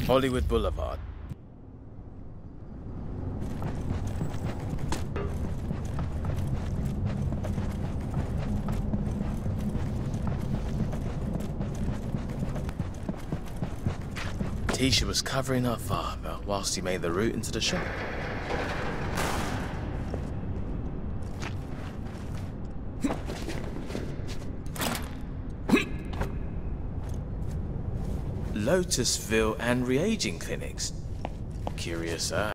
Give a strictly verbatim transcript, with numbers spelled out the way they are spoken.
Hollywood Boulevard. Tisha was covering her father whilst he made the route into the shop. Lotusville and reaging clinics. Curious, huh?